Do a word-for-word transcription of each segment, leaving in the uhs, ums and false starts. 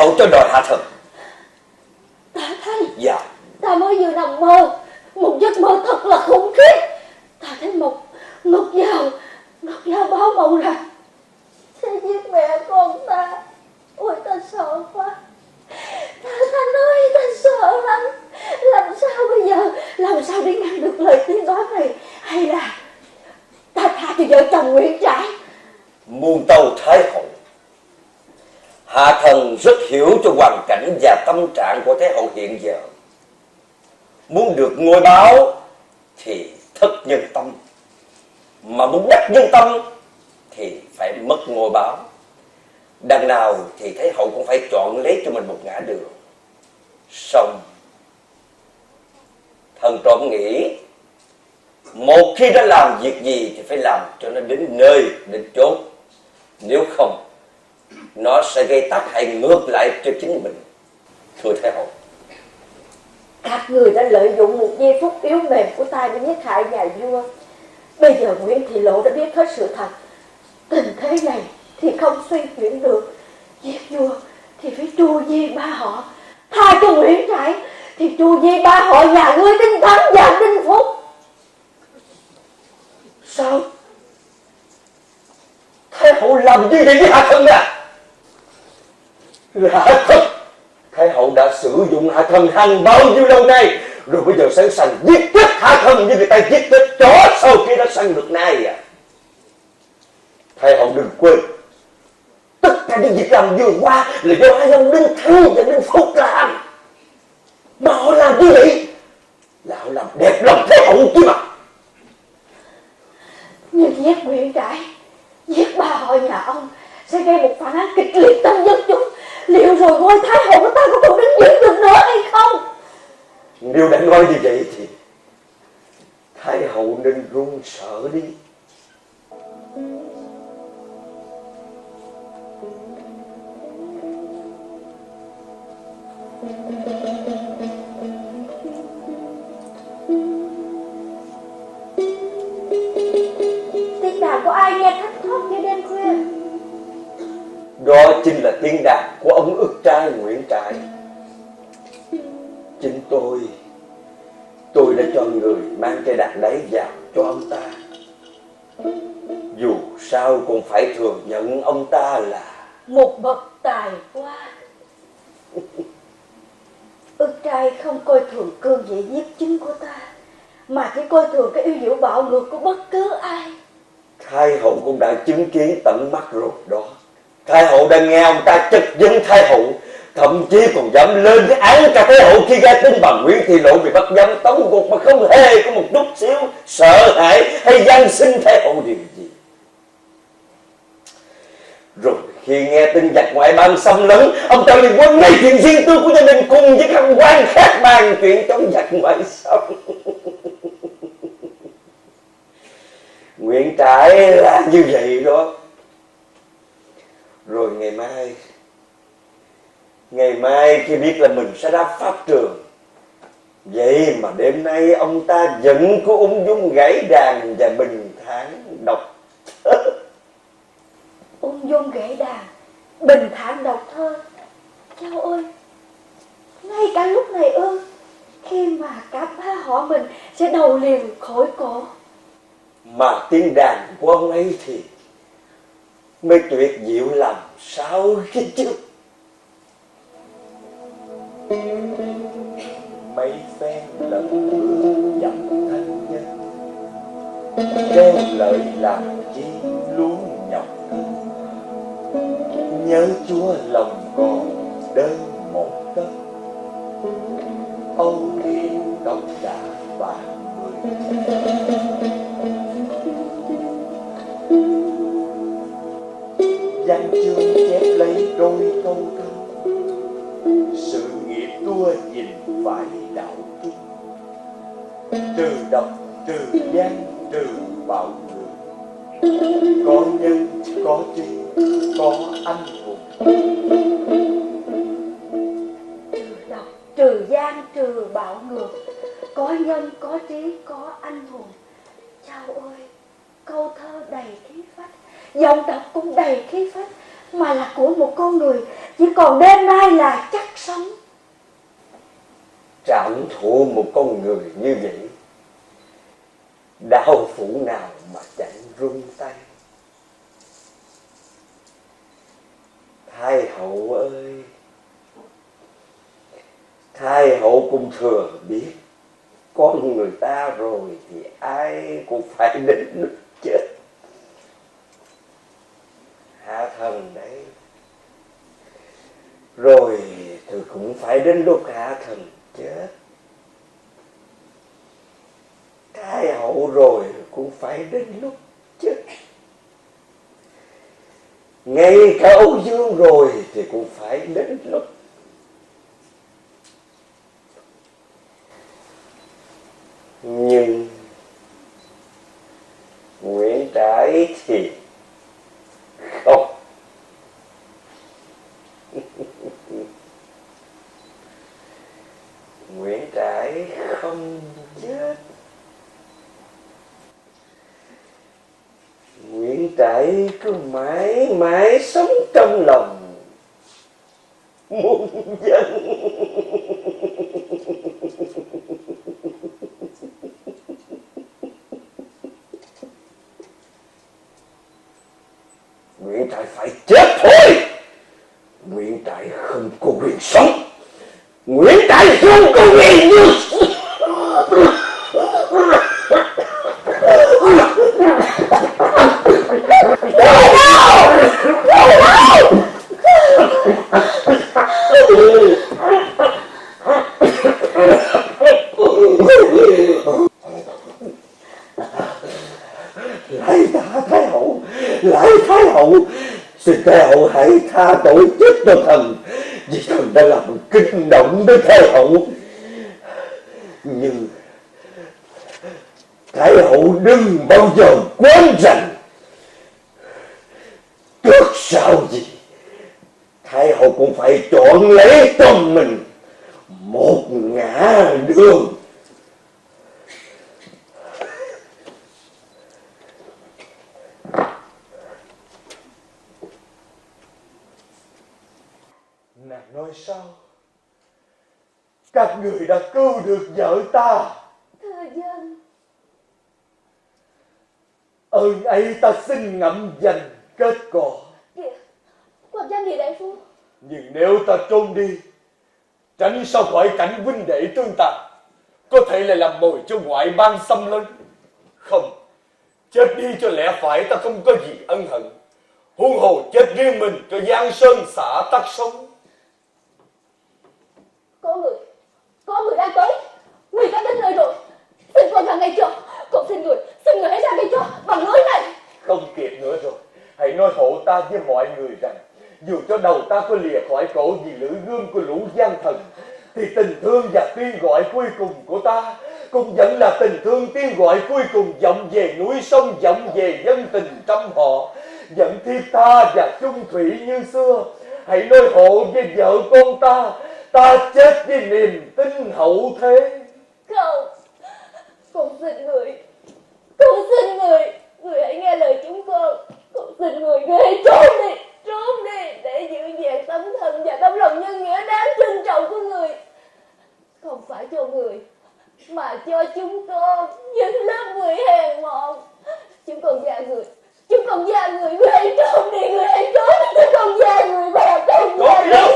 hậu cho đòi hạ thần. Tạ Thanh. Dạ. Ta mới vừa nằm mơ, một giấc mơ thật là khủng khiếp. Ta thấy một Ngọc Giao, Ngọc Giao báo mộng rằng sẽ giết mẹ con ta. Ôi ta sợ quá. Ta, ta nói ta sợ lắm. Làm sao bây giờ, làm sao để ngăn được lời tiếng nói này? Hay là ta tha cho vợ chồng Nguyễn Trãi? Muôn tâu Thái hậu, hạ thần rất hiểu cho hoàn cảnh và tâm trạng của Thái hậu hiện giờ. Muốn được ngôi báo thì thất nhân tâm, mà muốn đắc nhân tâm thì phải mất ngôi báo. Đằng nào thì Thái hậu cũng phải chọn lấy cho mình một ngã đường. Xong thần trộm nghĩ, một khi đã làm việc gì thì phải làm cho nó đến nơi đến chốn, nếu không nó sẽ gây tác hại ngược lại cho chính mình. Thưa Thái hậu, các người đã lợi dụng một giây phút yếu mềm của ta để giết hại nhà vua. Bây giờ Nguyễn Thị Lộ đã biết hết sự thật. Tình thế này thì không suy chuyển được. Giết vua thì phải tru di ba họ. Tha cho Nguyễn Trãi thì tru di ba họ nhà ngươi Đinh Thắng và Đinh Phúc. sao Thái hậu làm như vậy với hạ thần à? Hạ thần, Thái hậu đã sử dụng hạ thần hàng bao nhiêu lâu nay, rồi bây giờ sẵn sàng giết chết hạ thần như người ta giết chết chó sau khi đã săn được nai à? Thái hậu đừng quên, tất cả những việc làm vừa qua là do hai ông Đinh Thắng và Đinh Phúc làm. Mà họ làm như vậy là họ làm đẹp lòng Thái hậu chứ mà. Nhưng giết Nguyễn Trãi, giết ba họ nhà ông sẽ gây một phản án kịch liệt trong dân chúng. Liệu rồi ngôi Thái hậu của ta có còn đứng vững được nữa hay không? Nếu đã nói như vậy thì Thái hậu nên run sợ đi. Tiếng đàn của ai nghe thất thoát như đêm khuya? Đó chính là tiếng đàn của ông ức trai Nguyễn Trãi. Chính tôi Tôi đã cho người mang cây đàn đấy vào cho ông ta. Dù sao cũng phải thừa nhận ông ta là một bậc tài hoa. Ức trai không coi thường cương vị giết chính của ta, mà chỉ coi thường cái yêu diễu bạo ngược của bất cứ ai. Thái hậu cũng đã chứng kiến tận mắt rồi đó. Thái hậu đã nghe ông ta chất vấn Thái hậu, thậm chí còn dám lên cái án cả Thái hậu khi nghe tin bà Nguyễn Thị Lộ bị bắt giam tống ngục mà không hề có một chút xíu sợ hãi hay van xin Thái hậu điều gì. Rồi khi nghe tin giặc ngoại bang xâm lấn, ông ta liền quên ngay chuyện riêng tư của gia đình cùng với các quan khác bàn chuyện chống giặc ngoại xâm. Nguyễn Trãi là như vậy đó. Rồi ngày mai Ngày mai khi biết là mình sẽ ra pháp trường, vậy mà đêm nay ông ta vẫn có ung dung gãy đàn và bình thản đọc thơ. Ung dung gãy đàn, bình thản đọc thơ. Cháu ơi, ngay cả lúc này ư, khi mà cả ba họ mình sẽ đầu liền khỏi cổ. Mà tiếng đàn của ông ấy thì mới tuyệt diệu làm sao cái chứ. Mấy phen lần bước dặm thanh nhân, đeo lợi làm chi luôn nhọc thân. Nhớ Chúa lòng còn đơn một tấc, âu hiền độc đã vạn mười. Văn chương chép lấy đôi câu thơ, sự nghiệp tua nhìn phải đạo trung. Trừ độc, trừ gian, trừ bạo ngược, có nhân, có trí, có anh hùng. Trừ độc, trừ gian, trừ bạo ngược, có nhân, có trí, có anh hùng. Chao ơi, câu thơ đầy khí phách, giọng đọc cũng đầy khí phách. mà là của một con người chỉ còn đêm nay là chắc sống. Trảm thụ một con người như vậy, đao phủ nào mà chẳng run tay. Thái hậu ơi, Thái hậu cũng thừa biết con người ta rồi thì ai cũng phải đến lúc chết. Hạ thần đấy, rồi thì cũng phải đến lúc hạ thần chết. Thái hậu rồi cũng phải đến lúc chết. Ngay cả Âu Dương rồi thì cũng phải đến lúc. Nhưng Nguyễn Trãi thì không. Nguyễn Trãi không chết. Nguyễn Trãi cứ mãi mãi sống trong lòng muôn dân. Nguyễn Trãi phải chết thôi. Nguyễn Trãi không có quyền sống. Nguyễn Trãi không có quyền như lại tha Thái hậu, lại Thái hậu, xin Thái hậu hãy tha tội chết cho thần, vì thần đã làm kinh động đến Thái hậu. Nhưng Thái hậu đừng bao giờ quên rằng trước sau gì Thái hậu cũng phải chọn lấy cho mình một ngã đường. Nàng nói sao? Các người đã cứu được vợ ta. Thưa dân, ơn ấy ta xin ngậm dành kết cỏ. kìa, quan giám nghị đại phu. Nhưng nếu ta trốn đi, tránh sao khỏi cảnh huynh đệ tương tàn, có thể là làm mồi cho ngoại bang xâm lấn. Không, chết đi cho lẽ phải ta không có gì ân hận, huống hồ chết riêng mình cho giang sơn xã tắc sống. Có người, có người đang tới. Người đã đến nơi rồi. Xin con ra ngay cho. Con xin người, xin người hãy ra ngay cho bằng lưới này. Không kịp nữa rồi. Hãy nói hộ ta với mọi người rằng, dù cho đầu ta có lìa khỏi cổ vì lưỡi gươm của lũ gian thần, thì tình thương và tiếng gọi cuối cùng của ta cũng vẫn là tình thương tiếng gọi cuối cùng vọng về núi sông, vọng về dân tình trăm họ, vẫn thiết tha và chung thủy như xưa. Hãy nói hộ với vợ con ta, ta chết với niềm tin hậu thế. Không, con xin người, con xin người, người hãy nghe lời chúng con. Con xin người, người hãy trốn đi, trốn đi để giữ vẹn tấm thân và tấm lòng nhân nghĩa đáng trân trọng của người. Không phải cho người, mà cho chúng con, những lớp người hèn mọn. Chúng con già người, chúng con già người, người hãy trốn đi, người hãy trốn đi, chúng con già người và con già người.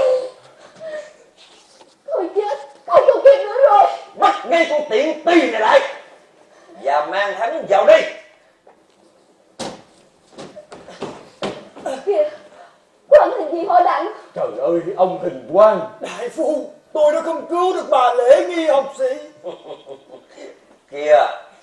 Thôi chết, không còn kịp nữa rồi. Bắt ngay con tiện ti này lại và mang hắn vào đây. Kìa, quan hình gì họ đặng. Trời ơi, ông Hình Quang. Đại phu, tôi đã không cứu được bà Lễ Nghi học sĩ. Kìa,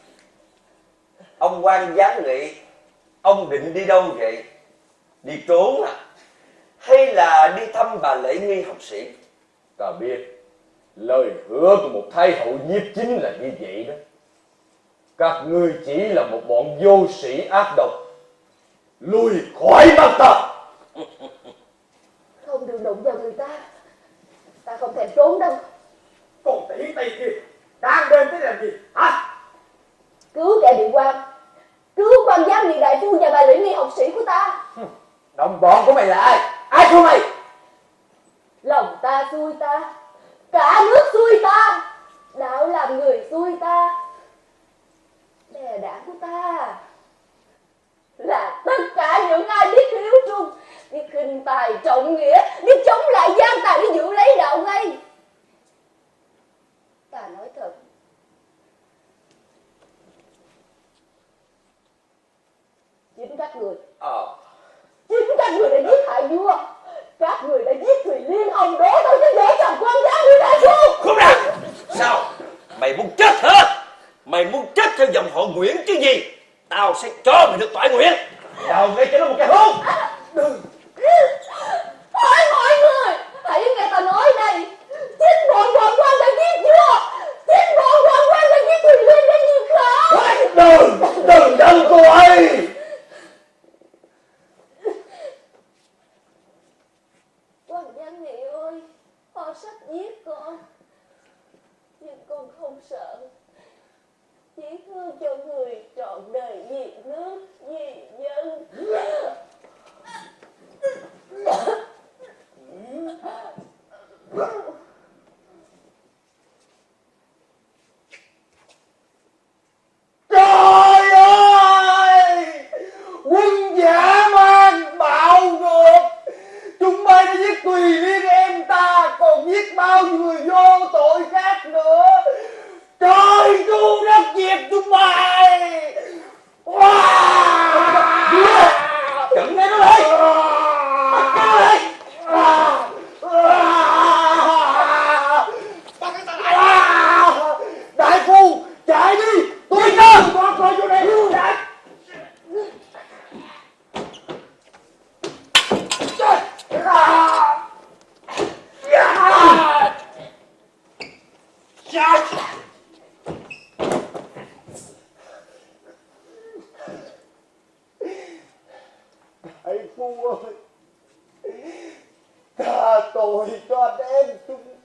ông Quan giám nghị, ông định đi đâu vậy? Đi trốn à? Hay là đi thăm bà Lễ Nghi học sĩ? Ta biết, lời hứa của một thái hậu nhiếp chính là như vậy đó. Các ngươi chỉ là một bọn vô sĩ ác độc. Lui khỏi mắt ta. Không được đụng vào người ta. Ta không thèm trốn đâu. Còn tỷ tây kia, đang đêm thế làm gì, hả? Cứu kẻ bị quan, cứu quan giám nghị đại phu và bà Lễ Nghi học sĩ của ta. Đồng bọn của mày là ai? Ai của mày? Lòng ta xui ta, cả nước xui ta, đạo làm người xui ta. Bè đảng của ta là tất cả những ai biết hiếu trung, biết khinh tài trọng nghĩa, biết chống lại gian tà để giữ lấy đạo ngay. Ta nói thật, chính các người, Ờ. chính các người đã giết hại vua, các người đã giết Thùy Liên, ông đổ tôi cho vợ chồng con gái người ta xuống. Không ra. Sao? Mày muốn chết hả? Mày muốn chết theo dòng họ Nguyễn chứ gì? Tao sẽ cho mày được toại nguyện. Đầu ngay cho nó một cái hôn. Đừng. Hỏi mọi người, hãy nghe ta nói đây. Chính bọn hoàng quan đã giết vua, chính bọn hoàng quan đã giết Thùy Liên để diệt khẩu. Đừng, đừng đừng cô ấy. Hoàng Giang Nghị ơi, họ sắp giết con, nhưng con không sợ. Chỉ thương cho người trọn đời vì nước, vì dân. Trời ơi! Quân dã man bạo ngược, chúng bay đã giết Tùy Liên em ta, còn giết bao người vô tội khác nữa. Trời tu đất diệt chúng bay. Wow! Chừng ngay nó lên. Bắt nó lên. Đại phu chạy đi, tôi chưa có coi vô đây. Đại phu ơi, tha tội cho anh em chúng